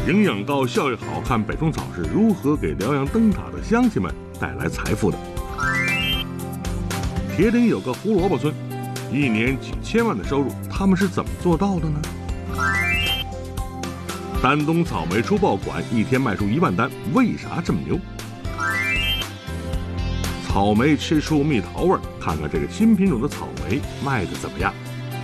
营养高、效益好，看北虫草是如何给辽阳灯塔的乡亲们带来财富的。铁岭有个胡萝卜村，一年几千万的收入，他们是怎么做到的呢？丹东草莓出爆款，一天卖出1万单，为啥这么牛？草莓吃出蜜桃味儿，看看这个新品种的草莓卖的怎么样？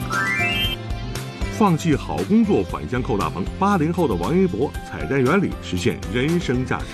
放弃好工作返乡扣大棚，80后的王一博采摘园里实现人生价值。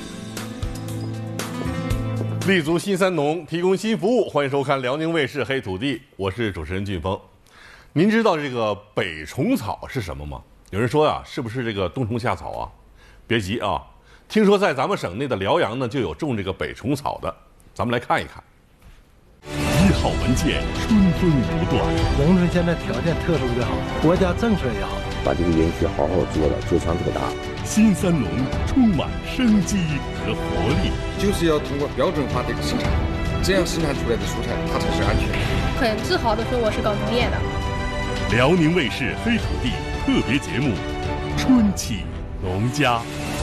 立足新三农，提供新服务，欢迎收看辽宁卫视《黑土地》，我是主持人俊峰。您知道这个北虫草是什么吗？有人说呀，是不是这个冬虫夏草啊？别急啊，听说在咱们省内的辽阳呢，就有种这个北虫草的，咱们来看一看。 1号文件春风不断， 农村现在条件特殊的好，国家政策也好， 把这个园区好好做了，做强做大。 新三农充满生机和活力， 就是要通过标准化的生产，这样生产出来的蔬菜它才是安全的。 很自豪地说我是搞农业的。 辽宁卫视黑土地特别节目《春起农家》。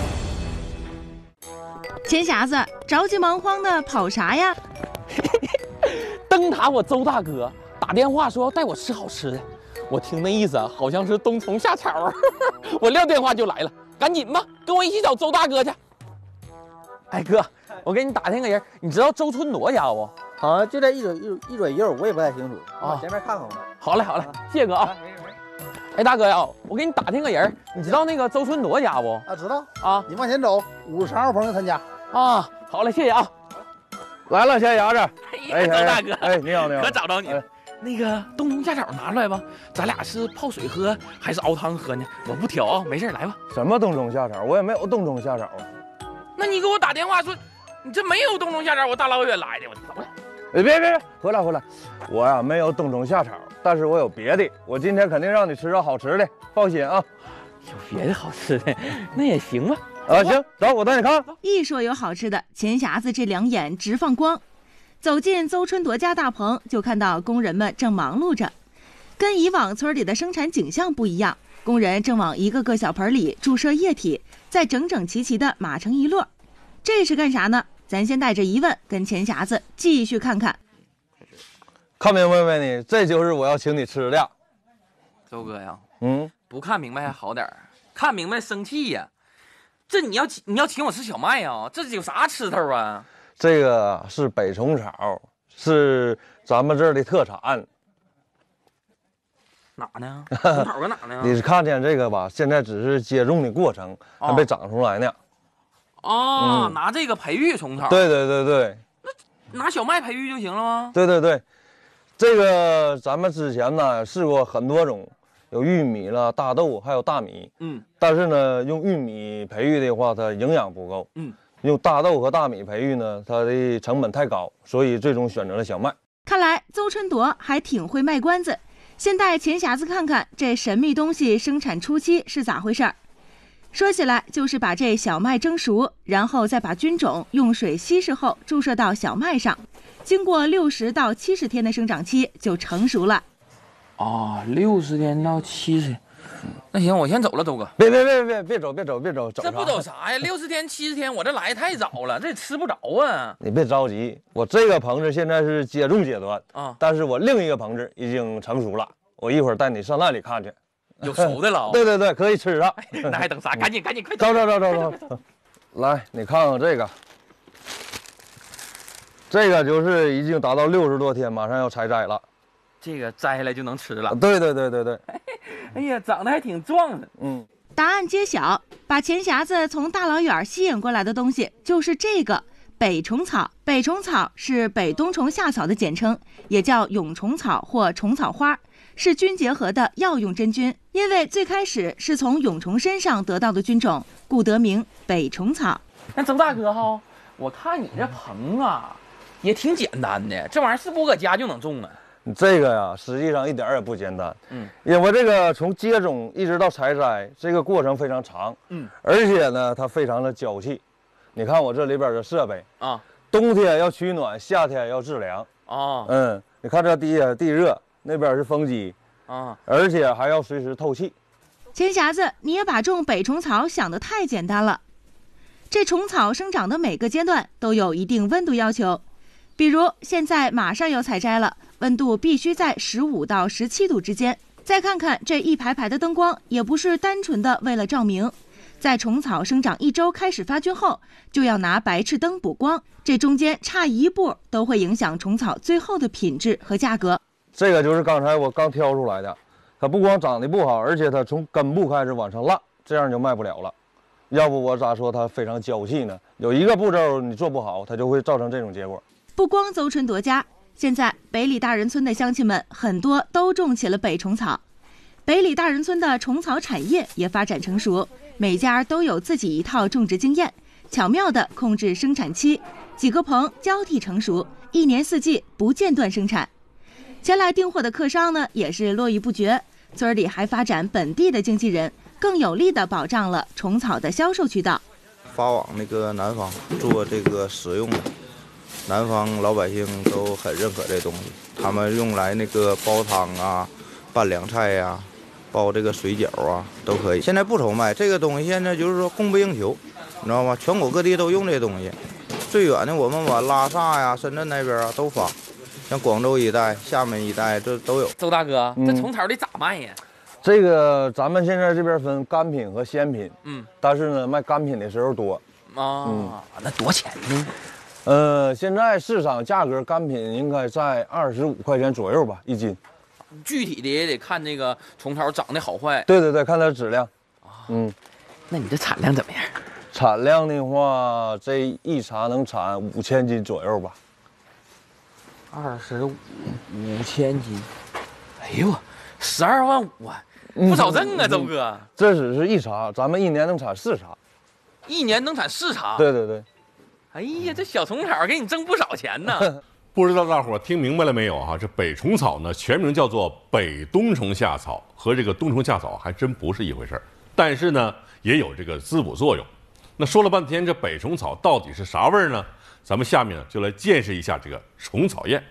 钱匣子着急忙慌的跑啥呀？ 灯塔我周大哥打电话说要带我吃好吃的，我听那意思啊，好像是冬虫夏草。我撂电话就来了，赶紧吧，跟我一起找周大哥去。哎哥，我给你打听个人，你知道周春罗家不？ 好像就在一左一右，我也不太清楚啊。前面看看吧。 好嘞，好嘞，谢谢哥啊。哎，大哥呀，我给你打听个人，你知道那个周春罗家不？ 啊，知道啊。 你往前走，50号朋友他家。 啊，好嘞，谢谢啊。 来了，小伢子。 哎，周大哥， 哎，你好，你好， 可找着你了。那个冬虫夏草拿出来吧，咱俩是泡水喝还是熬汤喝呢？我不挑啊，没事来吧。 什么冬虫夏草？我也没有冬虫夏草啊。 那你给我打电话说，你这没有冬虫夏草，我大老远来的，我走了。 别，回来，我呀没有冬虫夏草，但是我有别的。我今天肯定让你吃到好吃的，放心啊。 有别的好吃的，那也行吧。 啊，行，走，我带你看。 一说有好吃的，钱匣子这两眼直放光。走进邹春铎家大棚，就看到工人们正忙碌着。跟以往村里的生产景象不一样，工人正往一个个小盆里注射液体，再整整齐齐地码成一摞。这是干啥呢？咱先带着疑问跟钱匣子继续看看。 看明白没你？这就是我要请你吃的。 周哥呀，不看明白还好点儿，看明白生气呀。这你要请我吃小麦呀？这有啥吃头啊？ 这个是北虫草，是咱们这儿的特产。 哪呢？虫草搁哪呢？ 你看见这个吧？现在只是接种的过程，还没长出来呢。 哦，拿这个培育虫草。 对。 那拿小麦培育就行了吗？ 对，这个咱们之前呢试过很多种，有玉米了、大豆，还有大米。但是呢，用玉米培育的话，它营养不够。用大豆和大米培育呢，它的成本太高，所以最终选择了小麦。 看来邹春铎还挺会卖关子。先带钱匣子看看这神秘东西生产初期是咋回事儿。说起来就是把这小麦蒸熟，然后再把菌种用水稀释后注射到小麦上，经过60到70天的生长期就成熟了。 啊，60天到70。那行，我先走了，周哥。 别走， 这不走啥呀？60天、70天，我这来太早了，这吃不着啊。 你别着急，我这个棚子现在是接种阶段啊，但是我另一个棚子已经成熟了，我一会儿带你上那里看去。 有熟的了。 对，可以吃了。 那还等啥？赶紧，快走。来，你看看这个，这个就是已经达到60多天，马上要采摘了。 这个摘下来就能吃了。 对。 哎呀，长得还挺壮的。 答案揭晓，把钱匣子从大老远吸引过来的东西就是这个北虫草。北虫草是北冬虫夏草的简称，也叫蛹虫草或虫草花，是菌结合的药用真菌。因为最开始是从蛹虫身上得到的菌种，故得名北虫草。 那周大哥哈，我看你这棚啊，也挺简单的，这玩意儿是不搁家就能种啊？ 这个呀，实际上一点也不简单。因为这个从接种一直到采摘，这个过程非常长。而且呢，它非常的娇气。你看我这里边的设备啊，冬天要取暖，夏天要制凉。你看这地下地热，那边是风机啊，而且还要随时透气。 钱匣子，你也把种北虫草想得太简单了。这虫草生长的每个阶段都有一定温度要求，比如现在马上要采摘了，温度必须在15到17度之间。再看看这一排排的灯光，也不是单纯的为了照明。在虫草生长1周开始发菌后，就要拿白炽灯补光，这中间差一步都会影响虫草最后的品质和价格。 这个就是刚才我刚挑出来的，它不光长得不好，而且它从根部开始往上烂，这样就卖不了了。要不我咋说它非常娇气呢？有一个步骤你做不好，它就会造成这种结果。 不光邹春夺家，现在北里大人村的乡亲们很多都种起了北虫草。北里大人村的虫草产业也发展成熟，每家都有自己一套种植经验，巧妙地控制生产期，几个棚交替成熟，1年4季不间断生产。前来订货的客商呢，也是络绎不绝。村里还发展本地的经纪人，更有力地保障了虫草的销售渠道。 发往那个南方做这个食用的，南方老百姓都很认可这东西，他们用来那个煲汤啊、拌凉菜呀、包这个水饺啊都可以。现在不愁卖这个东西，现在就是说供不应求，你知道吗？全国各地都用这东西。最远的我们往拉萨呀、深圳那边啊都发，像广州一带、厦门一带这都有。 邹大哥，这虫草得咋卖呀？ 这个咱们现在这边分干品和鲜品，但是呢卖干品的时候多。 那多钱呢？ 现在市场价格干品应该在25块钱左右吧，1斤。 具体的也得看这个虫草长得好坏。 对，看它质量。 那你这产量怎么样？ 产量的话，这一茬能产5000斤左右吧。 5000斤，哎呦，12万5啊，不少挣啊，邹哥。 这只是一茬，咱们1年能产4茬。 1年能产4茬？ 对。 哎呀，这小虫草给你挣不少钱呢。 不知道大伙儿听明白了没有哈？这北虫草呢，全名叫做北冬虫夏草，和这个冬虫夏草还真不是一回事儿。但是呢，也有这个滋补作用。那说了半天，这北虫草到底是啥味儿呢？咱们下面呢就来见识一下这个虫草宴。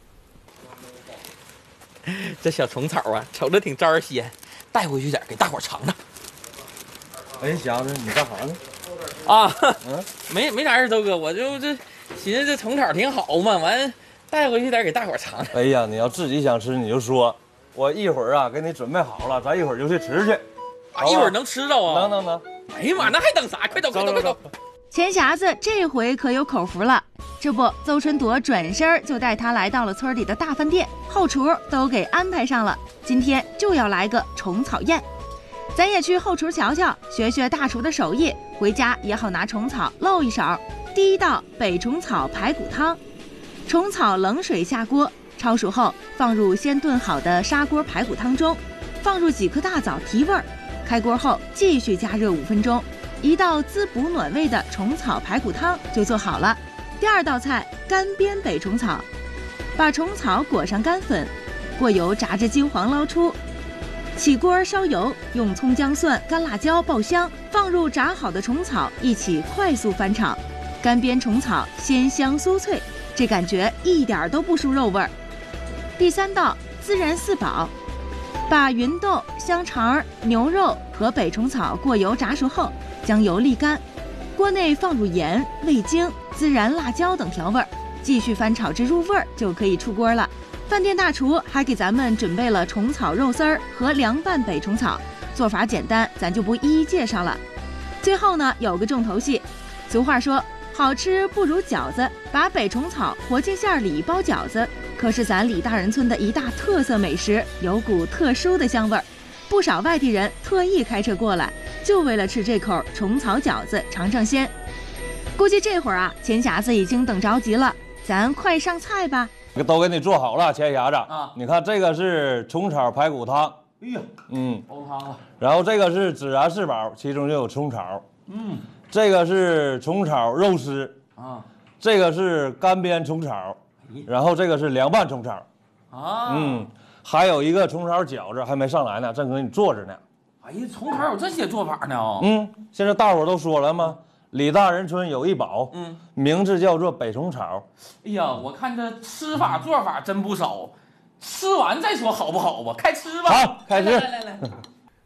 这小虫草啊，瞅着挺招人稀罕，带回去点给大伙尝尝。 哎，祥子，你干啥呢？ 没啥事，邹哥，我就寻思这虫草挺好嘛，完带回去点给大伙尝尝。 哎呀，你要自己想吃你就说，我一会儿啊给你准备好了，咱一会儿就去吃去。 一会儿能吃着啊？ 能。 哎呀妈，那还等啥？快走！ 钱匣子这回可有口福了，这不，邹春夺转身就带他来到了村里的大饭店，后厨都给安排上了，今天就要来个虫草宴。咱也去后厨瞧瞧，学大厨的手艺，回家也好拿虫草露一手。第一道北虫草排骨汤，虫草冷水下锅，焯熟后放入先炖好的砂锅排骨汤中，放入几颗大枣提味儿，开锅后继续加热5分钟，一道滋补暖胃的虫草排骨汤就做好了。第二道菜干煸北虫草，把虫草裹上干粉，过油炸至金黄捞出，起锅烧油，用葱姜蒜干辣椒爆香，放入炸好的虫草一起快速翻炒。干煸虫草鲜香酥脆，这感觉一点都不输肉味儿。第三道孜然四宝，把芸豆、香肠、牛肉和北虫草过油炸熟后，将油沥干，锅内放入盐、味精、孜然、辣椒等调味，继续翻炒至入味儿就可以出锅了。饭店大厨还给咱们准备了虫草肉丝儿和凉拌北虫草，做法简单，咱就不一一介绍了。最后呢，有个重头戏，俗话说好吃不如饺子，把北虫草和进馅里包饺子，可是咱李大人村的一大特色美食，有股特殊的香味儿。不少外地人特意开车过来，就为了吃这口虫草饺子尝尝鲜。估计这会儿啊，钱匣子已经等着急了，咱快上菜吧。 都给你做好了，钱匣子啊！你看这个是虫草排骨汤， 哎呀，煲汤啊。 然后这个是孜然四宝，其中就有虫草，这个是虫草肉丝啊，这个是干煸虫草，然后这个是凉拌虫草啊，还有一个虫草饺子还没上来呢，正给你做着呢。 哎呀，虫草有这些做法呢？ 现在大伙都说了吗？李大人村有一宝，名字叫做北虫草。 哎呀，我看这吃法做法真不少，吃完再说好不好吧？开吃吧。 好，开吃。 来。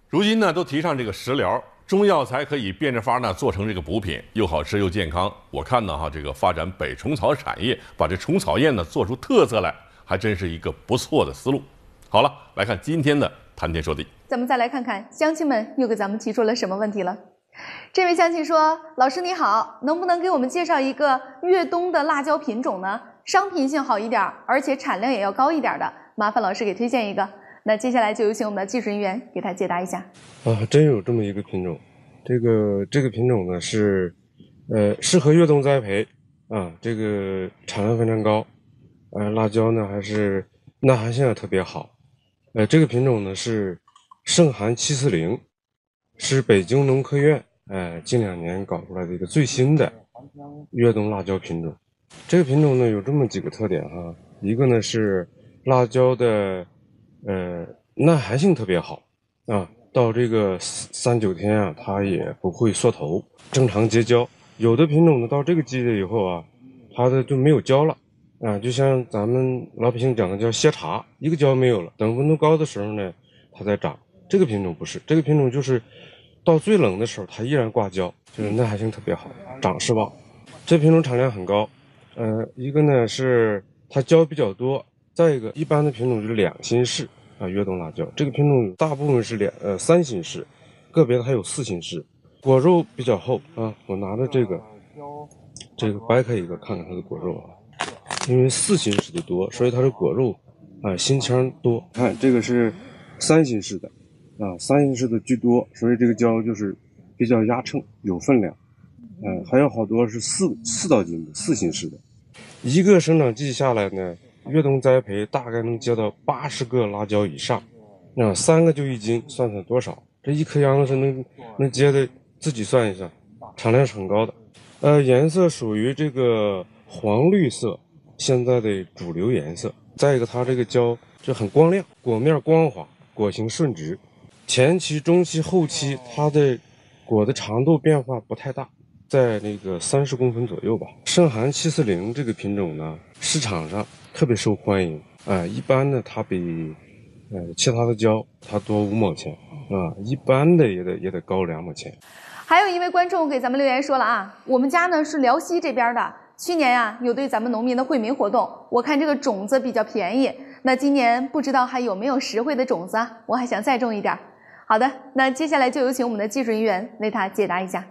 如今呢，都提倡这个食疗，中药材可以变着法呢做成这个补品，又好吃又健康。我看呢这个发展北虫草产业，把这虫草宴呢做出特色来，还真是一个不错的思路。好了，来看今天的谈天说地。 咱们再来看看乡亲们又给咱们提出了什么问题了。这位乡亲说：“老师你好，能不能给我们介绍一个粤东的辣椒品种呢？商品性好一点，而且产量也要高一点的，麻烦老师给推荐一个。”那接下来就有请我们的技术人员给他解答一下。 真有这么一个品种，这个品种呢是，适合粤东栽培啊，这个产量非常高，辣椒呢还是耐寒性也特别好，这个品种呢是盛寒740，是北京农科院近2年搞出来的一个最新的粤东辣椒品种。这个品种呢有这么几个特点哈，一个呢是辣椒的耐寒性特别好啊，到这个3、9天啊，它也不会缩头，正常结焦。有的品种呢到这个季节以后啊，它的就没有焦了啊，就像咱们老百姓讲的叫歇茬，一个焦没有了，等温度高的时候呢它再长。这个品种不是，这个品种就是到最冷的时候它依然挂焦，就是耐寒性特别好，长势旺。这品种产量很高，一个呢是它焦比较多，再一个一般的品种就是2心室啊，粤东辣椒这个品种大部分是3心室，个别的还有4心室，果肉比较厚啊。我拿着这个掰开一个看看它的果肉啊，因为4心室的多，所以它的果肉心腔多。看这个是3心室的啊，3心室的居多，所以这个椒就是比较压秤有分量。还有好多是4到斤的4心室的。一个生长季下来呢，粤东栽培大概能结到80个辣椒以上，那3个就1斤，算算多少？这一颗秧子是能结的，自己算一算，产量是很高的。颜色属于这个黄绿色，现在的主流颜色。再一个，它这个椒就很光亮，果面光滑，果形顺直。前期、中期、后期，它的果的长度变化不太大。在那个30公分左右吧。盛寒740这个品种呢，市场上特别受欢迎，一般呢它比其他的椒它多5毛钱啊，一般的也得高2毛钱。 还有一位观众给咱们留言说了啊，我们家呢是辽西这边的，去年啊有对咱们农民的惠民活动，我看这个种子比较便宜，那今年不知道还有没有实惠的种子啊，我还想再种一点。好的，那接下来就有请我们的技术人员为他解答一下。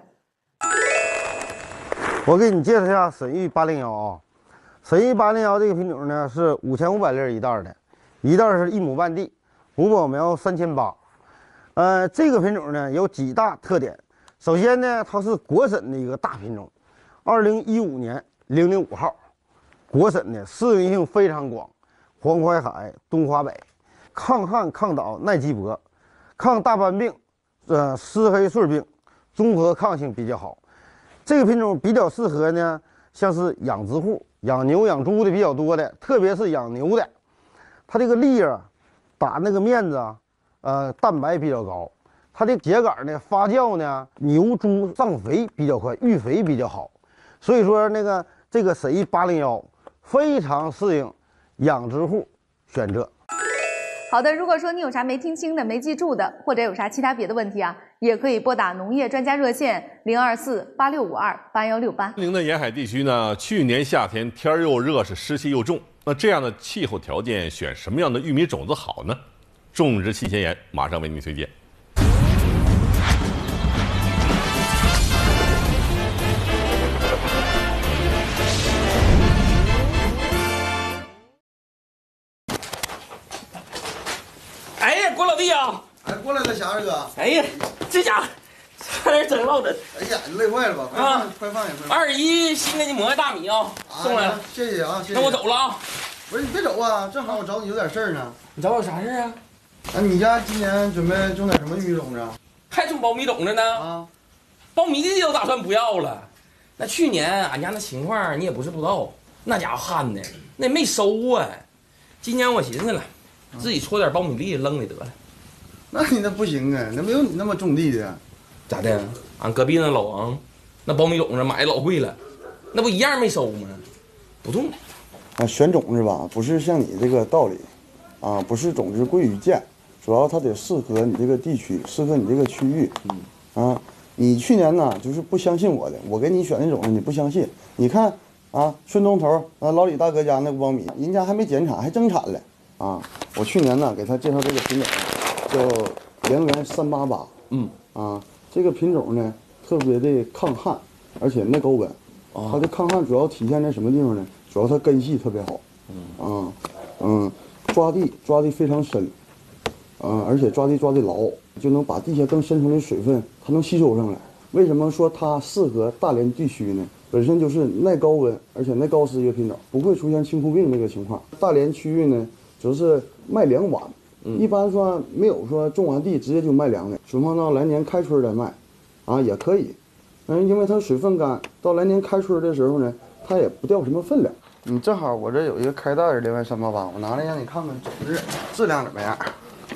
我给你介绍一下沈玉801啊，沈玉801这个品种呢是5500粒一袋的，一袋是1亩半地，5保苗3800。这个品种呢有几大特点。首先呢，它是国审的一个大品种，2015年005号，国审的适应性非常广，黄淮海、东华北，抗旱、抗倒、耐积薄，抗大斑病、湿黑穗病，综合抗性比较好。这个品种比较适合呢，像是养殖户、养牛、养猪的比较多的，特别是养牛的，它这个粒啊，打那个面子啊，蛋白比较高，它的秸秆呢发酵呢，牛猪上肥比较快，育肥比较好，所以说这个沈玉801非常适应养殖户选择。 好的，如果说你有啥没听清的、没记住的，或者有啥其他别的问题啊，也可以拨打农业专家热线02486528168。 您的沿海地区呢，去年夏天天又热，是湿气又重，那这样的气候条件，选什么样的玉米种子好呢？种植期前沿马上为您推荐。 郭老弟啊！ 过来了，霞儿哥。 哎呀，这家伙差点整落的。 哎呀，你累坏了吧？快放也快放。 21新给你磨的大米啊，送来了， 谢谢啊，谢谢。 那我走了啊。 不是你别走啊，正好我找你有点事儿呢。 你找我啥事啊？ 你家今年准备种点什么玉米种子？ 还种苞米种子呢？啊，苞米地都打算不要了。那去年俺家那情况你也不是不知道，那家伙旱的，那也没收啊。今年我寻思了。自己戳点苞米粒扔里得了， 那你那不行啊，那没有你那么种地的。 咋的？俺隔壁那老王，那苞米种子买的老贵了，那不一样没收吗？不种。 选种子吧，不是像你这个道理，不是种子贵于贱， 主要它得适合你这个地区，适合你这个区域。你去年呢就是不相信我的，我给你选那种你不相信。你看啊，顺东头老李大哥家那苞米，人家还没减产，还增产了啊！我去年呢给他介绍这个品种叫良源388。这个品种呢特别的抗旱，而且耐高温。它的抗旱主要体现在什么地方呢？主要它根系特别好。抓地非常深。而且抓地抓得牢，就能把地下更深层的水分它能吸收上来。为什么说它适合大连地区呢？本身就是耐高温而且耐高湿一个品种，不会出现青枯病这个情况。大连区域呢，就是卖粮晚，一般说没有说种完地直接就卖粮的，存放到来年开春再卖，也可以。因为它水分干，到来年开春的时候呢，它也不掉什么分量。正好我这有一个开袋的良源388，我拿来让你看看种子质量怎么样。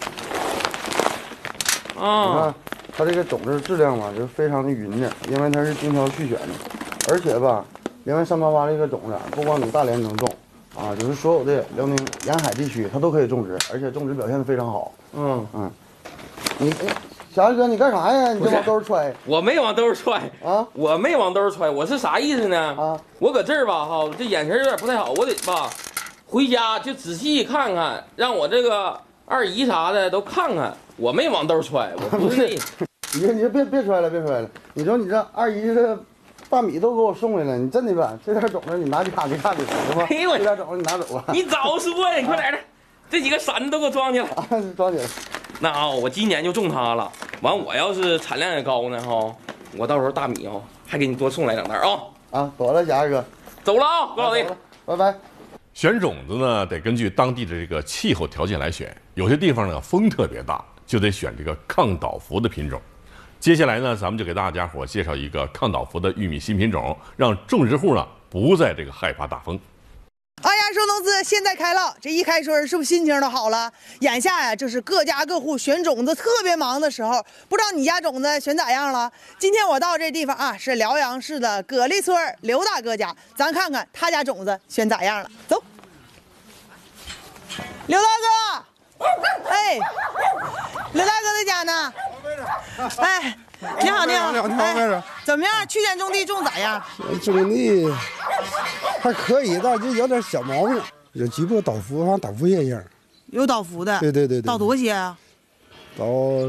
你看它这个种子质量吧，就非常的匀净，因为它是精挑细选的，而且吧，良源388这个种子不光你大连能种就是所有的辽宁沿海地区它都可以种植，而且种植表现的非常好。你小二哥你干啥呀？你这往兜揣？ 我没往兜揣我没往兜揣，我是啥意思呢？我搁这儿吧哈，这眼神有点不太好，我得吧回家就仔细看看，让我这个二姨啥的都看看。我没往兜揣，我不是。你别揣了。你说你这二姨这大米都给我送来了，你真的吧？这点种子你拿家去看去行吗？这点种子你拿走啊！ 你早说呀！你快点的，这几个闪子都给我装起来。 装起来。 那我今年就种它了。完，我要是产量也高呢我到时候大米还给你多送来2袋走了，贾哥， 走了高老弟， 拜拜。 选种子呢，得根据当地的这个气候条件来选，有些地方呢风特别大，就得选这个抗倒伏的品种。接下来呢，咱们就给大家伙介绍一个抗倒伏的玉米新品种，让种植户呢不再这个害怕大风。 二丫说农资现在开了，这一开春是不是心情都好了？眼下呀，就是各家各户选种子特别忙的时候，不知道你家种子选咋样了？今天我到这地方是辽阳市的葛利村刘大哥家，咱看看他家种子选咋样了。走，刘大哥，刘大哥在家呢。你好，怎么样？去年种地种咋样？ 种地还可以，但就有点小毛病，有局部倒伏，好像倒伏现象。 有倒伏的？ 对。 倒多些啊？ 倒，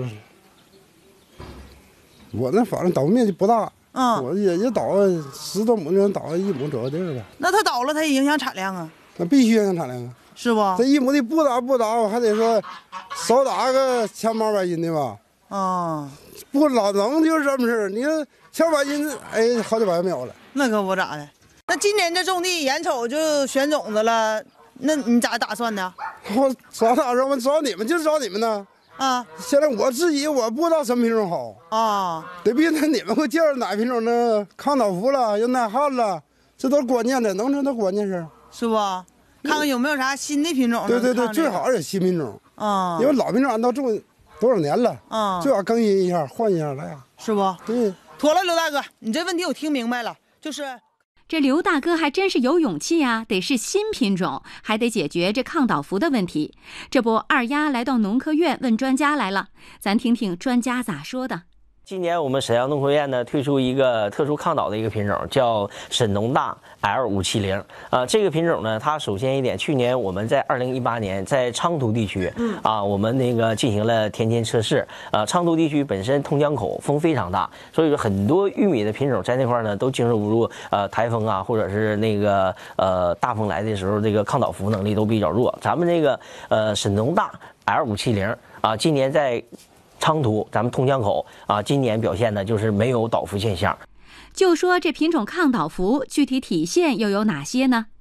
我那反正倒面积不大，我也倒10多亩，能倒1亩左右地儿吧。 那它倒了，它也影响产量啊？ 那必须影响产量啊！ 是不？ 这1亩地不倒，我还得说少打个1800斤的吧。不老能就是这么事儿，你说1800斤，好几百秒了。 那可不咋的。那今年这种地眼瞅就选种子了，那你咋打算的？ 我咋打算？我找你们就找你们呢。现在我自己我不知道什么品种好得逼着你们给我介绍哪品种呢？抗倒伏了，又耐旱了，这都是关键的，能这都关键事是不？看看有没有啥新的品种。 对，最好是新品种因为老品种俺都种多少年了最好更新一下，换一下来呀， 是不？ 对， 妥了，刘大哥，你这问题我听明白了，就是这刘大哥还真是有勇气呀，得是新品种，还得解决这抗倒伏的问题。这不，二丫来到农科院问专家来了，咱听听专家咋说的。 今年我们沈阳农科院呢推出一个特殊抗倒的一个品种，叫沈农大 L570。这个品种呢，它首先一点，去年我们在2018年在昌图地区，我们那个进行了田间测试。昌图地区本身通江口风非常大，所以说很多玉米的品种在那块呢都经受不住台风或者是那个大风来的时候，这个抗倒伏能力都比较弱。咱们这个沈农大 L570今年在昌图咱们通江口今年表现呢就是没有倒伏现象。 就说这品种抗倒伏具体体现又有哪些呢？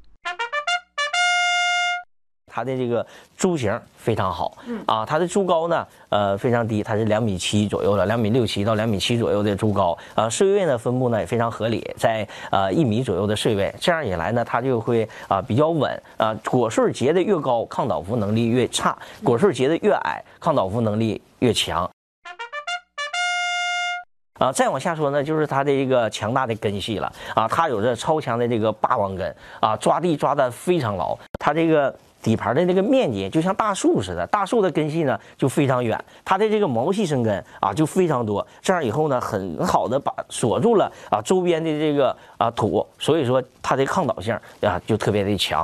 它的这个株型非常好它的株高呢非常低，它是2.7米左右的，2.67米到2.7米左右的株高穗位呢分布呢也非常合理，在1米左右的穗位，这样一来呢它就会比较稳果穗结的越高，抗倒伏能力越差；果穗结的越矮，抗倒伏能力越强。 再往下说呢，就是它的一个强大的根系了啊，它有着超强的这个霸王根啊，抓地抓得非常牢。它这个底盘的这个面积就像大树似的，大树的根系呢就非常远，它的这个毛细生根啊就非常多，这样以后呢很好的把锁住了啊周边的这个土，所以说它的抗倒性啊就特别的强。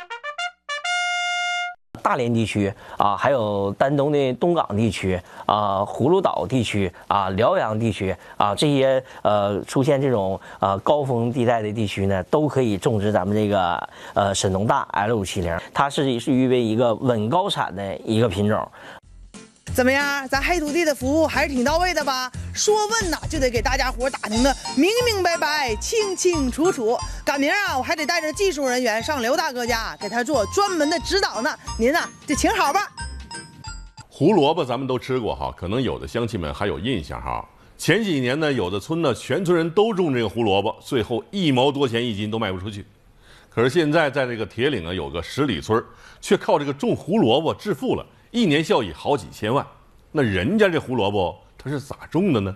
大连地区啊，还有丹东的东港地区啊，葫芦岛地区啊，辽阳地区啊，这些出现这种高峰地带的地区呢，都可以种植咱们这个沈农大 L570，它是誉为一个稳高产的一个品种。 怎么样？咱黑土地的服务还是挺到位的吧？说问呐，就得给大家伙打听的明明白白、清清楚楚。赶明儿啊，我还得带着技术人员上刘大哥家，给他做专门的指导呢。您呐，就请好吧。 胡萝卜咱们都吃过哈，可能有的乡亲们还有印象哈。前几年呢，有的村呢，全村人都种这个胡萝卜，最后1毛多钱一斤都卖不出去。可是现在在这个铁岭啊，有个十里村，却靠这个种胡萝卜致富了。1年效益好几千万，那人家这胡萝卜它是咋种的呢？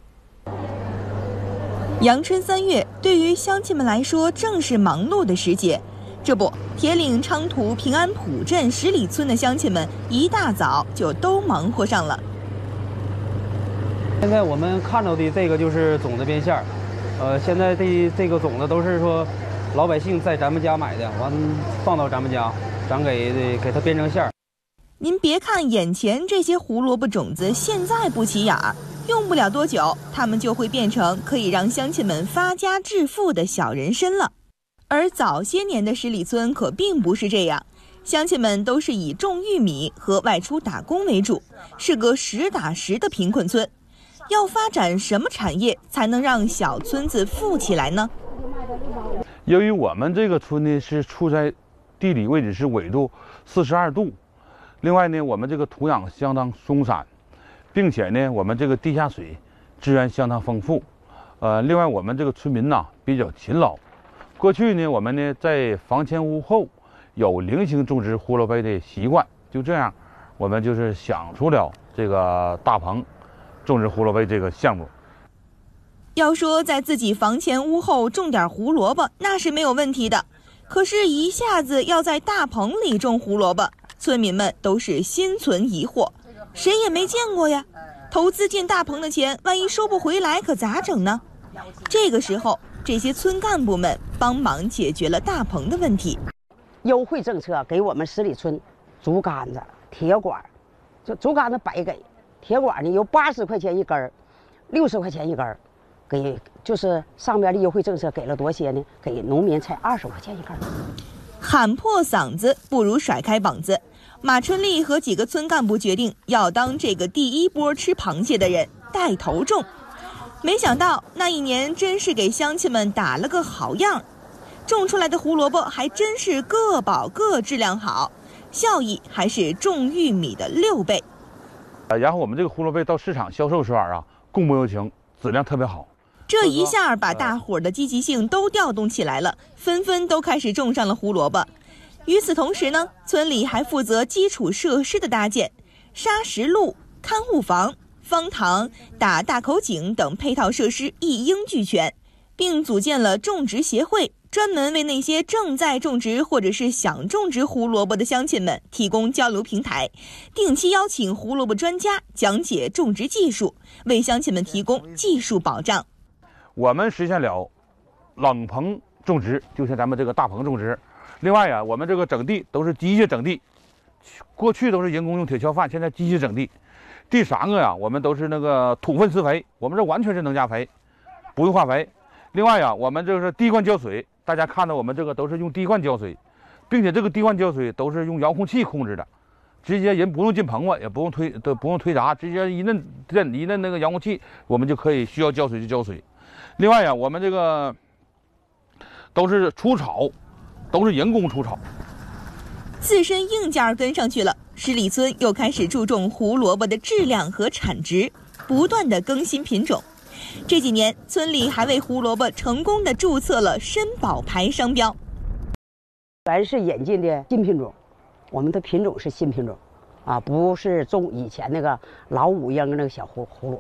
阳春3月，对于乡亲们来说正是忙碌的时节。这不，铁岭昌图平安浦镇十里村的乡亲们一大早就都忙活上了。 现在我们看到的这个就是种子变馅儿，现在这个种子都是说老百姓在咱们家买的，完放到咱们家，咱给它变成馅儿。 您别看眼前这些胡萝卜种子现在不起眼儿，用不了多久，它们就会变成可以让乡亲们发家致富的小人参了。而早些年的十里村可并不是这样，乡亲们都是以种玉米和外出打工为主，是个实打实的贫困村。要发展什么产业才能让小村子富起来呢？ 由于我们这个村呢是处在地理位置是纬度42度。另外呢，我们这个土壤相当松散，并且呢，我们这个地下水资源相当丰富。另外我们这个村民呢比较勤劳。过去呢，我们呢在房前屋后有零星种植胡萝卜的习惯。就这样，我们就是想出了这个大棚种植胡萝卜这个项目。 要说在自己房前屋后种点胡萝卜，那是没有问题的。可是，一下子要在大棚里种胡萝卜，村民们都是心存疑惑，谁也没见过呀。投资进大棚的钱，万一收不回来，可咋整呢？这个时候，这些村干部们帮忙解决了大棚的问题。 优惠政策给我们十里村竹竿子、铁管，就竹竿子白给，铁管呢由80块钱一根，60块钱一根，给就是上边的优惠政策给了多些呢？给农民才20块钱一根。 喊破嗓子不如甩开膀子，马春丽和几个村干部决定要当这个第一波吃螃蟹的人，带头种。没想到那一年真是给乡亲们打了个好样，种出来的胡萝卜还真是个保个质量好，效益还是种玉米的6倍。 然后我们这个胡萝卜到市场销售时候啊，供不应求，质量特别好。 这一下把大伙儿的积极性都调动起来了，纷纷都开始种上了胡萝卜。与此同时呢，村里还负责基础设施的搭建，砂石路、看护房、方塘、打大口井等配套设施一应俱全，并组建了种植协会，专门为那些正在种植或者是想种植胡萝卜的乡亲们提供交流平台，定期邀请胡萝卜专家讲解种植技术，为乡亲们提供技术保障。 我们实现了冷棚种植，就像咱们这个大棚种植。另外呀，我们这个整地都是机械整地，过去都是人工用铁锹翻，现在机械整地。第3个呀，我们都是那个土粪施肥，我们这完全是能加肥，不用化肥。另外呀，我们这是滴灌浇水，大家看到我们这个都是用滴灌浇水，并且这个滴灌浇水都是用遥控器控制的，直接人不用进棚子，也不用推闸，直接一摁那个遥控器，我们就可以需要浇水就浇水。另外呀，我们这个都是除草，都是人工除草。 自身硬件跟上去了，十里村又开始注重胡萝卜的质量和产值，不断的更新品种。这几年，村里还为胡萝卜成功的注册了参保牌商标。 咱是引进的新品种，我们的品种是新品种，啊，不是种以前那个老五缨那个小胡萝卜。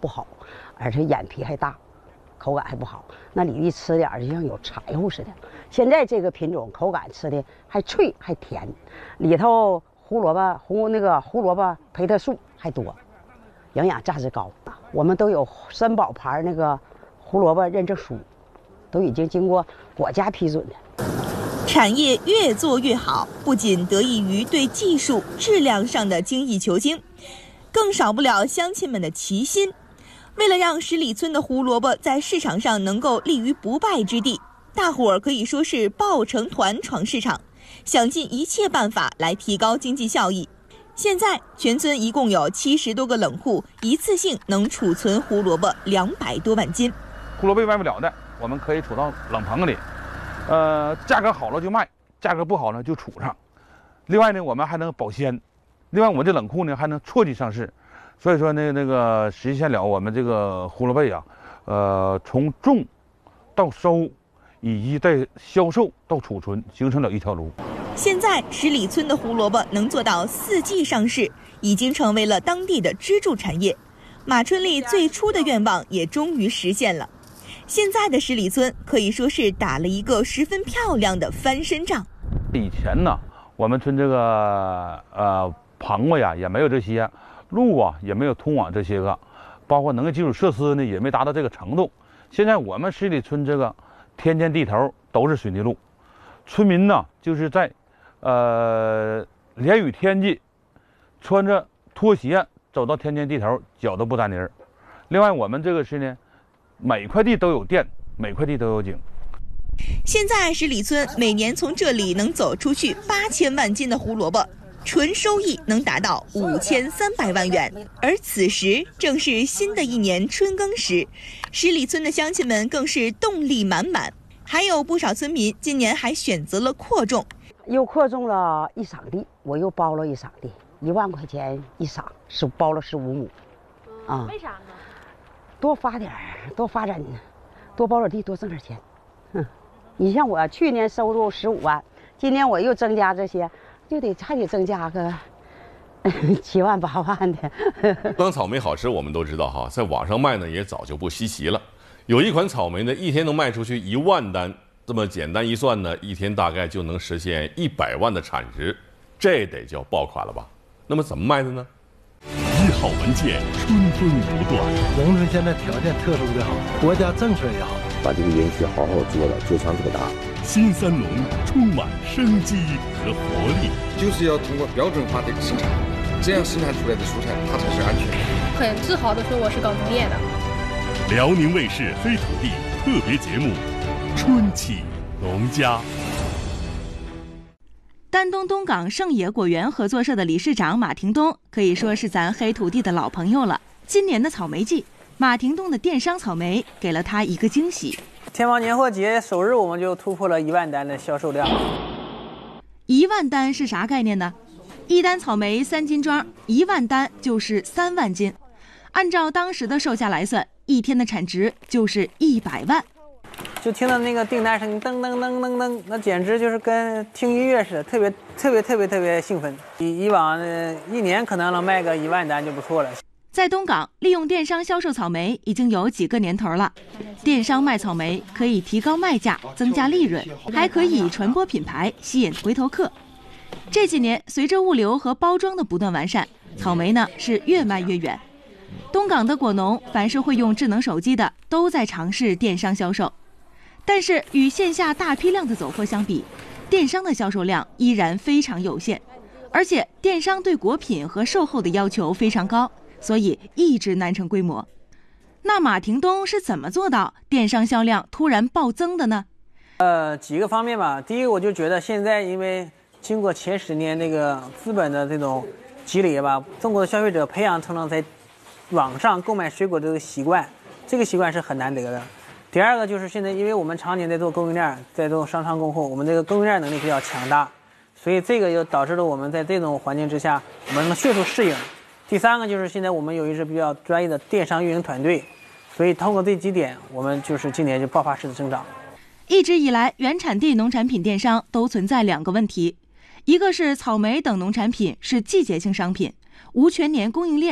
不好，而且眼皮还大，口感还不好。那里一吃点就像有柴火似的。现在这个品种口感吃的还脆还甜，里头胡萝卜培特素还多，营养价值高。我们都有3宝牌那个胡萝卜认证书，都已经经过国家批准的。 产业越做越好，不仅得益于对技术质量上的精益求精，更少不了乡亲们的齐心。为了让十里村的胡萝卜在市场上能够立于不败之地，大伙儿可以说是抱成团闯市场，想尽一切办法来提高经济效益。现在全村一共有70多个冷库，一次性能储存胡萝卜200多万斤。 胡萝卜卖不了的，我们可以储到冷棚里。价格好了就卖，价格不好呢就储上。另外呢，我们还能保鲜。另外，我们这冷库呢还能错季上市。所以说呢，那个实现了我们这个胡萝卜呀，从种到收，以及在销售到储存，形成了一条龙。 现在十里村的胡萝卜能做到4季上市，已经成为了当地的支柱产业。马春丽最初的愿望也终于实现了。现在的十里村可以说是打了一个十分漂亮的翻身仗。 以前呢，我们村这个棚子呀也没有这些，路啊也没有通往这些个，包括能源基础设施呢也没达到这个程度。现在我们十里村这个天间地头都是水泥路，村民呢就是在连雨天气穿着拖鞋走到天间地头，脚都不沾泥儿。另外，我们这个是呢，每块地都有电，每块地都有井。 现在十里村每年从这里能走出去8000万斤的胡萝卜，纯收益能达到5300万元。而此时正是新的一年春耕时，十里村的乡亲们更是动力满满。还有不少村民今年还选择了扩种， 又扩种了1晌地，我又包了1晌地，1万块钱1晌，是包了15亩。啊， 为啥呢？ 多发点，多发展，多包点地，多挣点钱。你像我去年收入15万，今年我又增加这些，还得增加个7万8万的。 当草莓好吃，我们都知道哈，在网上卖呢也早就不稀奇了。有一款草莓呢，一天能卖出去1万单，这么简单一算呢，一天大概就能实现100万的产值，这得叫爆款了吧？那么怎么卖的呢 ？1号文件春风不断。 农村现在条件特殊的好，国家政策也好， 把这个园区好好做了，做强做大。 新三农充满生机和活力， 就是要通过标准化的生产，这样生产出来的蔬菜它才是安全的。 很自豪的说我是搞农业的。 辽宁卫视黑土地特别节目《春起农家》。 丹东东港盛野果园合作社的理事长马廷东可以说是咱黑土地的老朋友了。今年的草莓季，马廷东的电商草莓给了他一个惊喜。 天猫年货节首日我们就突破了1万单的销售量。 1万单是啥概念呢？一单草莓3斤装，1万单就是3万斤。按照当时的售价来算，一天的产值就是100万。 就听到那个订单声音噔噔噔噔噔，那简直就是跟听音乐似的，特别兴奋。以往一年可能能卖个1万单就不错了。 在东港，利用电商销售草莓已经有几个年头了。电商卖草莓可以提高卖价，增加利润，还可以传播品牌，吸引回头客。这几年，随着物流和包装的不断完善，草莓呢是越卖越远。东港的果农，凡是会用智能手机的，都在尝试电商销售。但是与线下大批量的走货相比，电商的销售量依然非常有限，而且电商对果品和售后的要求非常高，所以一直难成规模。那马廷东是怎么做到电商销量突然暴增的呢？ 几个方面吧。第一个，我就觉得现在因为经过前10年那个资本的这种积累吧，中国的消费者培养成了在网上购买水果这个习惯，这个习惯是很难得的。第二个就是现在，因为我们常年在做供应链，在做商仓供货，我们这个供应链能力比较强大，所以这个就导致了我们在这种环境之下，我们能迅速适应。第三个就是现在我们有一支比较专业的电商运营团队，所以通过这几点，我们就是今年就爆发式的增长。 一直以来，原产地农产品电商都存在2个问题，一个是草莓等农产品是季节性商品，无全年供应链，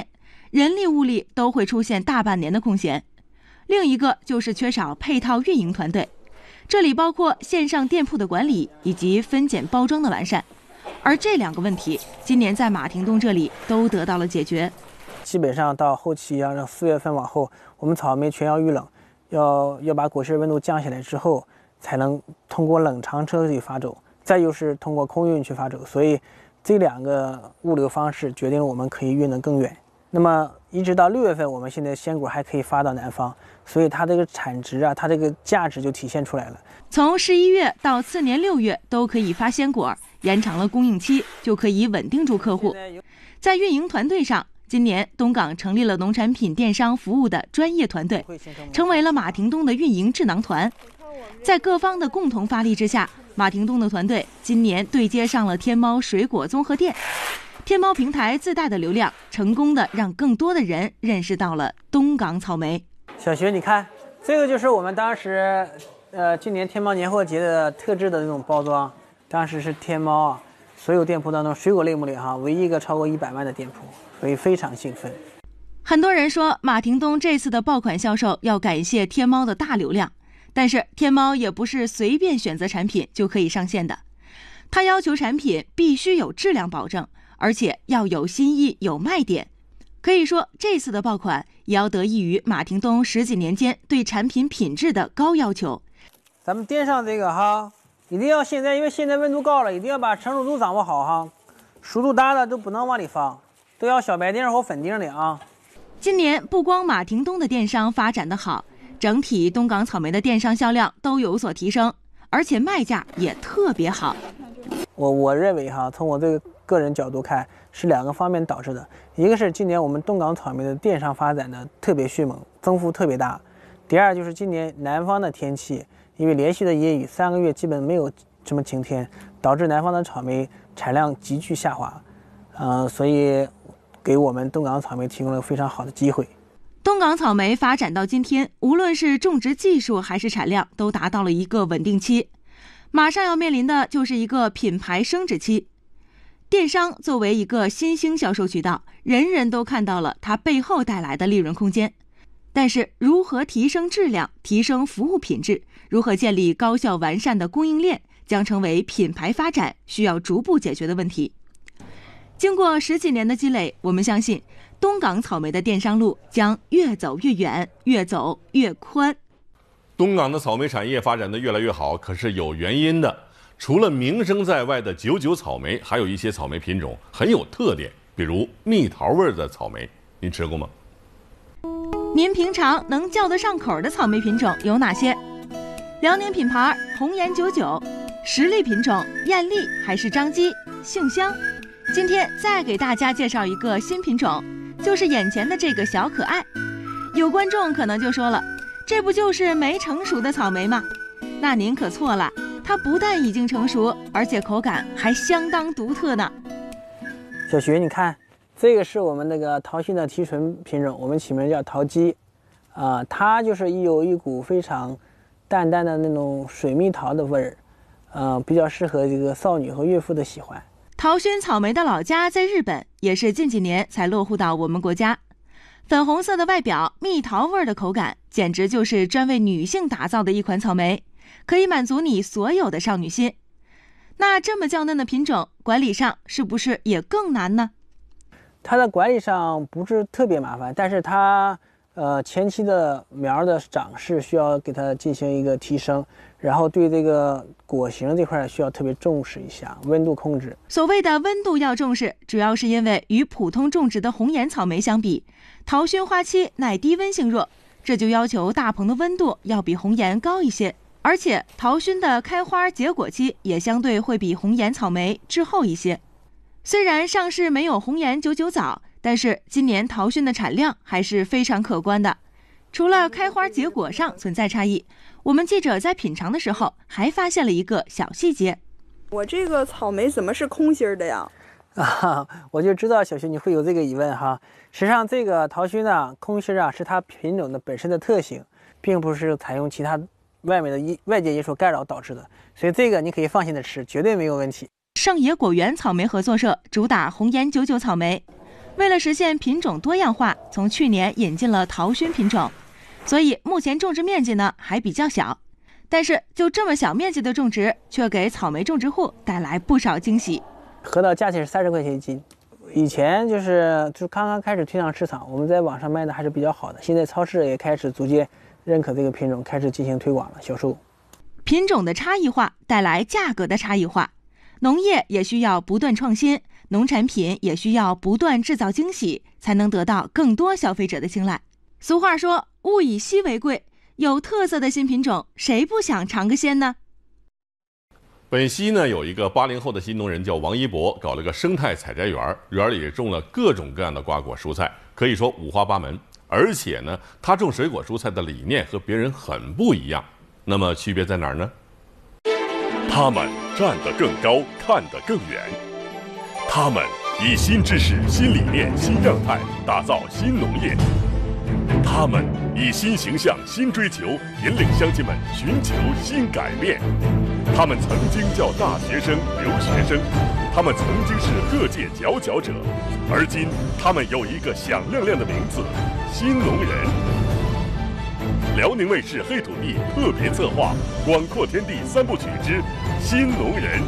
人力物力都会出现大半年的空闲。另一个就是缺少配套运营团队，这里包括线上店铺的管理以及分拣包装的完善。而这2个问题，今年在马亭东这里都得到了解决。 基本上到后期要让4月份往后，我们草莓全要预冷，要把果实温度降下来之后，才能通过冷藏车去发走，再又是通过空运去发走。所以这2个物流方式决定了我们可以运得更远。那么一直到6月份，我们现在鲜果还可以发到南方，所以它这个产值啊，它这个价值就体现出来了。 从11月到次年6月都可以发鲜果，延长了供应期，就可以稳定住客户。在运营团队上，今年东港成立了农产品电商服务的专业团队，成为了马亭东的运营智囊团。在各方的共同发力之下，马亭东的团队今年对接上了天猫水果综合店。天猫平台自带的流量，成功的让更多的人认识到了东港草莓。 小徐，你看，这个就是我们当时，今年天猫年货节的特制的那种包装。当时是天猫啊，所有店铺当中水果类目里唯一一个超过100万的店铺，所以非常兴奋。 很多人说马亭东这次的爆款销售要感谢天猫的大流量，但是天猫也不是随便选择产品就可以上线的，它要求产品必须有质量保证，而且要有新意有卖点。可以说这次的爆款也要得益于马亭东10几年间对产品品质的高要求。 咱们电商这个一定要现在，因为现在温度高了，一定要把成熟度掌握好熟度大的都不能往里放，都要小白丁或粉丁的啊。 今年不光马亭东的电商发展得好，整体东港草莓的电商销量都有所提升，而且卖价也特别好。 我认为从我这个个人角度看，是2个方面导致的。一个是今年我们东港草莓的电商发展的特别迅猛，增幅特别大。第二就是今年南方的天气，因为连续的阴雨3个月基本没有什么晴天，导致南方的草莓产量急剧下滑，所以给我们东港草莓提供了非常好的机会。 东港草莓发展到今天，无论是种植技术还是产量，都达到了一个稳定期。马上要面临的就是一个品牌升值期。电商作为一个新兴销售渠道，人人都看到了它背后带来的利润空间。但是如何提升质量、提升服务品质，如何建立高效完善的供应链，将成为品牌发展需要逐步解决的问题。经过10几年的积累，我们相信东港草莓的电商路将越走越远，越走越宽。 东港的草莓产业发展的越来越好，可是有原因的。除了名声在外的99草莓，还有一些草莓品种很有特点，比如蜜桃味的草莓，您吃过吗？ 您平常能叫得上口的草莓品种有哪些？辽宁品牌红颜99，实力品种艳丽还是张基、杏香？今天再给大家介绍一个新品种，就是眼前的这个小可爱。有观众可能就说了，这不就是没成熟的草莓吗？那您可错了，它不但已经成熟，而且口感还相当独特呢。 小徐，你看，这个是我们那个桃心的提纯品种，我们起名叫桃姬，它就是有一股非常淡淡的那种水蜜桃的味儿，比较适合这个少女和孕妇的喜欢。 桃熏草莓的老家在日本，也是近几年才落户到我们国家。粉红色的外表，蜜桃味的口感，简直就是专为女性打造的一款草莓，可以满足你所有的少女心。那这么娇嫩的品种，管理上是不是也更难呢？ 它的管理上不是特别麻烦，但是它前期的苗的长势需要给它进行一个提升，然后对这个果形这块需要特别重视一下温度控制。 所谓的温度要重视，主要是因为与普通种植的红颜草莓相比，桃熏花期耐低温性弱，这就要求大棚的温度要比红颜高一些，而且桃熏的开花结果期也相对会比红颜草莓滞后一些。虽然上市没有红颜99早，但是今年桃熏的产量还是非常可观的。除了开花结果上存在差异，我们记者在品尝的时候还发现了一个小细节。 我这个草莓怎么是空心的呀？ 我就知道小徐你会有这个疑问哈。实际上这个桃熏呢，空心是它品种的本身的特性，并不是采用其他外界因素干扰导致的，所以这个你可以放心的吃，绝对没有问题。 盛野果园草莓合作社主打红颜99草莓， 为了实现品种多样化，从去年引进了桃熏品种，所以目前种植面积呢还比较小。但是就这么小面积的种植，却给草莓种植户带来不少惊喜。 合到价钱是30块钱一斤，以前就是刚刚开始推上市场，我们在网上卖的还是比较好的。现在超市也开始逐渐认可这个品种，开始进行推广了销售。 品种的差异化带来价格的差异化，农业也需要不断创新，农产品也需要不断制造惊喜，才能得到更多消费者的青睐。俗话说，物以稀为贵，有特色的新品种，谁不想尝个鲜呢？ 本溪呢有一个80后的新农人叫王一博，搞了个生态采摘园，园里种了各种各样的瓜果蔬菜，可以说五花八门。而且呢，他种水果蔬菜的理念和别人很不一样。那么区别在哪儿呢？ 他们站得更高，看得更远。他们以新知识、新理念、新样态打造新农业。他们以新形象、新追求引领乡亲们寻求新改变。他们曾经叫大学生、留学生，他们曾经是各界佼佼者，而今他们有一个响亮亮的名字——新农人。辽宁卫视黑土地特别策划《广阔天地3部曲之新农人》。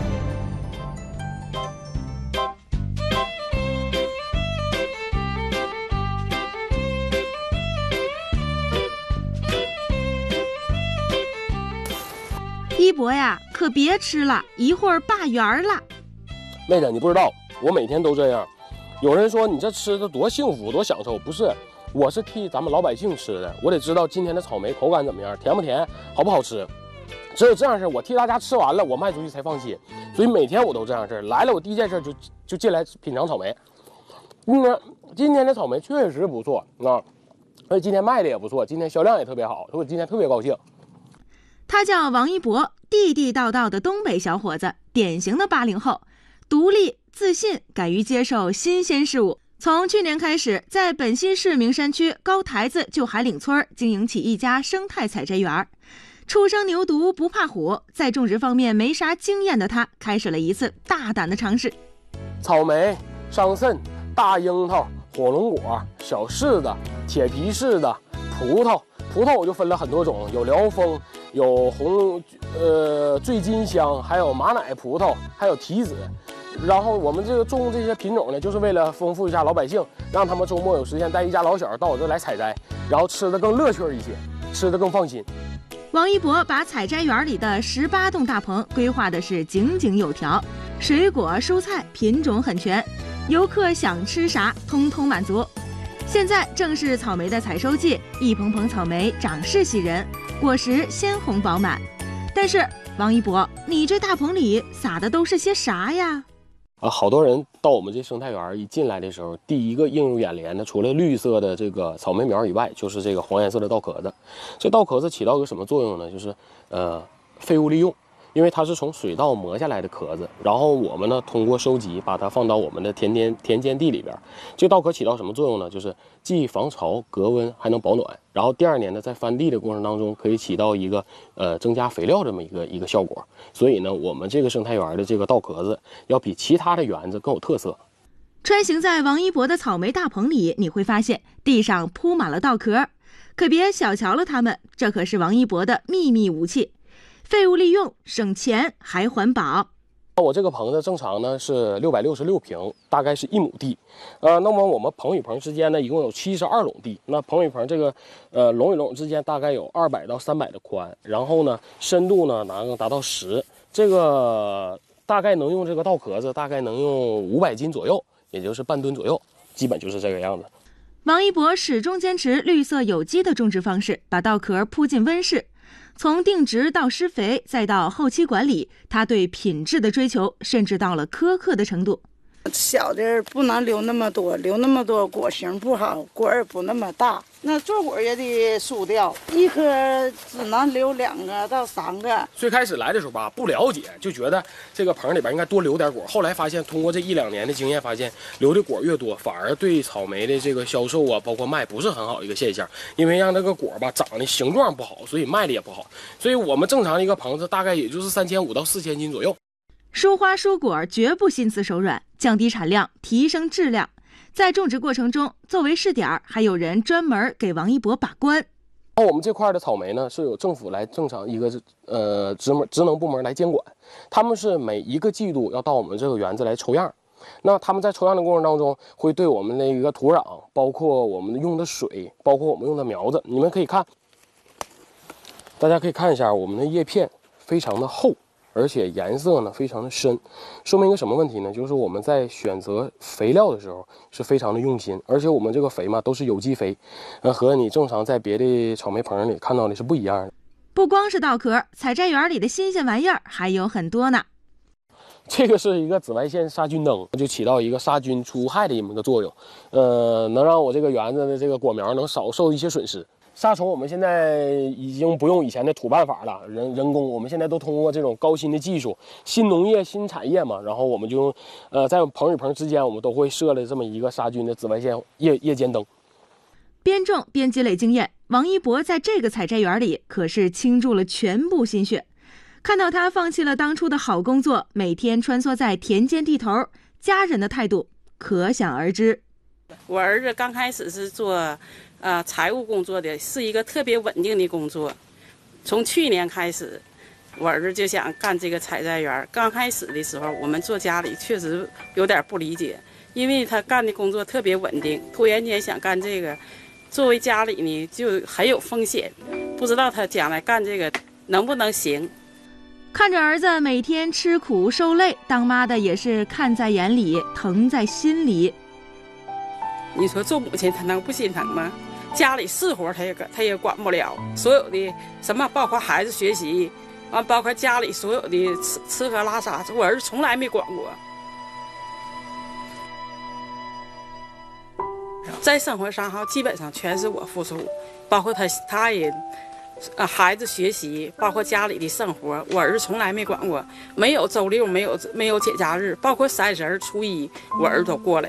一博呀，可别吃了，一会儿罢园了。 妹子，你不知道，我每天都这样。有人说你这吃的多幸福多享受，不是，我是替咱们老百姓吃的。我得知道今天的草莓口感怎么样，甜不甜，好不好吃。只有这样式，我替大家吃完了，我卖出去才放心。所以每天我都这样式，来了我第一件事就进来品尝草莓。今天的草莓确实不错啊，所以今天卖的也不错，今天销量也特别好，所以我今天特别高兴。 他叫王一博，地地道道的东北小伙子，典型的80后，独立、自信，敢于接受新鲜事物。从去年开始，在本溪市名山区高台子旧海岭村经营起一家生态采摘园。初生牛犊不怕虎，在种植方面没啥经验的他，开始了一次大胆的尝试。 草莓、桑葚、大樱桃、火龙果、小柿子、铁皮柿子、葡萄我就分了很多种，有辽丰，有醉金香，还有马奶葡萄，还有提子。然后我们这个种这些品种呢，就是为了丰富一下老百姓，让他们周末有时间带一家老小到我这来采摘，然后吃的更乐趣一些，吃的更放心。 王一博把采摘园里的18栋大棚规划的是井井有条，水果蔬菜品种很全，游客想吃啥通通满足。现在正是草莓的采收季，一棚棚草莓长势喜人，果实鲜红饱满。但是王一博，你这大棚里撒的都是些啥呀？ 好多人到我们这生态园一进来的时候，第一个映入眼帘的，除了绿色的这个草莓苗以外，就是这个黄颜色的稻壳子。这稻壳子起到一个什么作用呢？就是废物利用。因为它是从水稻磨下来的壳子，然后我们呢通过收集把它放到我们的田间地里边。这稻壳起到什么作用呢？就是既防潮隔温，还能保暖。然后第2年呢，在翻地的过程当中，可以起到一个增加肥料这么一个效果。所以呢，我们这个生态园的这个稻壳子要比其他的园子更有特色。 穿行在王一博的草莓大棚里，你会发现地上铺满了稻壳，可别小瞧了它们，这可是王一博的秘密武器。废物利用，省钱还环保。 我这个棚子正常呢是666平，大概是1亩地。那么我们棚与棚之间呢，一共有72垄地。那棚与棚这个垄与垄之间大概有200到300的宽，然后呢深度呢能达到10。这个大概能用这个稻壳子，大概能用500斤左右，也就是半吨左右，基本就是这个样子。 王一博始终坚持绿色有机的种植方式，把稻壳铺进温室。从定植到施肥，再到后期管理，他对品质的追求甚至到了苛刻的程度。 小的不能留那么多，留那么多果形不好，果儿不那么大。那坐果也得疏掉，一颗只能留2个到3个。 最开始来的时候吧，不了解，就觉得这个棚里边应该多留点果。后来发现，通过这1-2年的经验，发现留的果越多，反而对草莓的这个销售啊，包括卖不是很好的一个现象。因为让这个果吧长得形状不好，所以卖的也不好。所以我们正常的一个棚子大概也就是3500到4000斤左右。 疏花疏果绝不心慈手软，降低产量，提升质量。 在种植过程中，作为试点，还有人专门给王一博把关。 我们这块的草莓呢，是有政府来正常一个职能部门来监管，他们是每一个季度要到我们这个园子来抽样。那他们在抽样的过程当中，会对我们的一个土壤，包括我们用的水，包括我们用的苗子，你们可以看，大家可以看一下，我们的叶片非常的厚，而且颜色呢非常的深，说明一个什么问题呢？就是我们在选择肥料的时候是非常的用心，而且我们这个肥嘛都是有机肥，和你正常在别的草莓棚里看到的是不一样的。 不光是稻壳，采摘园里的新鲜玩意儿还有很多呢。 这个是一个紫外线杀菌灯，就起到一个杀菌除害的这么一个作用，能让我这个园子的这个果苗能少受一些损失。杀虫我们现在已经不用以前的土办法了，人工，我们现在都通过这种高新的技术，新农业新产业嘛，然后我们就在棚与棚之间，我们都会设了这么一个杀菌的紫外线夜间灯。 边种边积累经验，王一博在这个采摘园里可是倾注了全部心血。看到他放弃了当初的好工作，每天穿梭在田间地头，家人的态度可想而知。 我儿子刚开始是做财务工作的，是一个特别稳定的工作。从去年开始，我儿子就想干这个采摘园。刚开始的时候，我们做家里确实有点不理解，因为他干的工作特别稳定，突然间想干这个，作为家里呢就很有风险，不知道他将来干这个能不能行。 看着儿子每天吃苦受累，当妈的也是看在眼里，疼在心里。 你说做母亲她能不心疼吗？家里是活她也管不了，所有的什么包括孩子学习，包括家里所有的吃喝拉撒，我儿子从来没管过。在生活上基本上全是我付出，包括他也。孩子学习，包括家里的生活，我儿子从来没管过。没有周六，没有节假日，包括30、初一，我儿子都过来，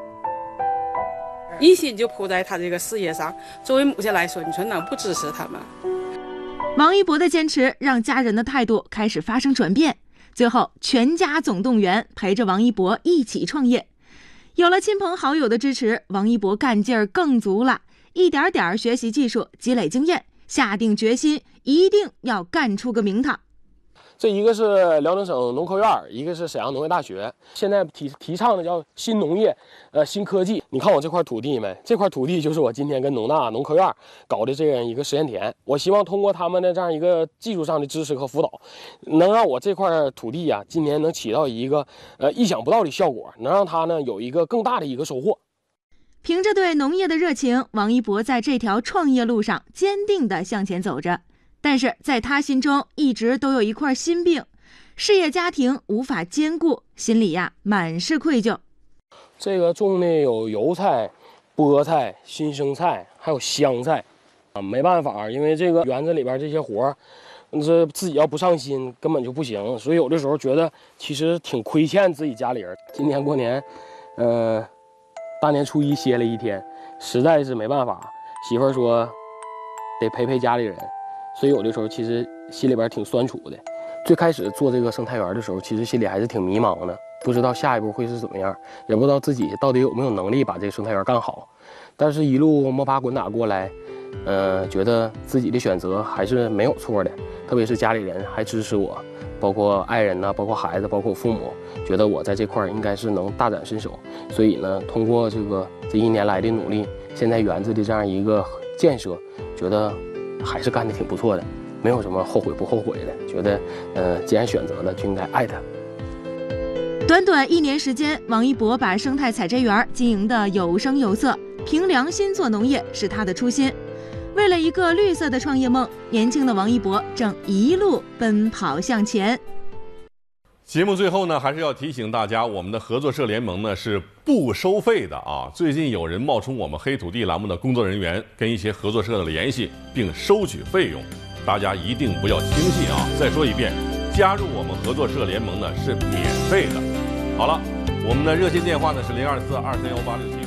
一心就扑在他这个事业上。作为母亲来说，你说能不支持他吗？ 王一博的坚持让家人的态度开始发生转变，最后全家总动员，陪着王一博一起创业。有了亲朋好友的支持，王一博干劲儿更足了，一点点学习技术，积累经验。下定决心，一定要干出个名堂。 这一个是辽宁省农科院，一个是沈阳农业大学。现在提倡的叫新农业，新科技。你看我这块土地没？这块土地就是我今天跟农大农科院搞的这样一个实验田。我希望通过他们的这样一个技术上的支持和辅导，能让我这块土地啊，今年能起到一个意想不到的效果，能让它呢有一个更大的一个收获。 凭着对农业的热情，王一博在这条创业路上坚定地向前走着。但是在他心中一直都有一块心病，事业家庭无法兼顾，心里满是愧疚。 这个种的有油菜、菠菜、新生菜，还有香菜没办法，因为这个园子里边这些活这自己要不上心根本就不行，所以有的时候觉得其实挺亏欠自己家里人。今年过年大年初一歇了一天，实在是没办法，媳妇儿说得陪陪家里人，所以有的时候其实心里边挺酸楚的。最开始做这个生态园的时候，其实心里还是挺迷茫的，不知道下一步会是怎么样，也不知道自己到底有没有能力把这个生态园干好。但是一路摸爬滚打过来，觉得自己的选择还是没有错的，特别是家里人还支持我，包括爱人包括孩子，包括我父母，觉得我在这块应该是能大展身手。所以呢，通过这1年来的努力，现在园子的这样一个建设，觉得还是干得挺不错的，没有什么后悔不后悔的。觉得既然选择了，就应该爱它。 短短1年时间，王一博把生态采摘园经营得有声有色，凭良心做农业是他的初心。为了一个绿色的创业梦，年轻的王一博正一路奔跑向前。 节目最后呢，还是要提醒大家，我们的合作社联盟呢是不收费的啊。最近有人冒充我们黑土地栏目的工作人员，跟一些合作社的联系，并收取费用，大家一定不要轻信啊！再说一遍，加入我们合作社联盟呢是免费的。好了，我们的热线电话呢是0242318667。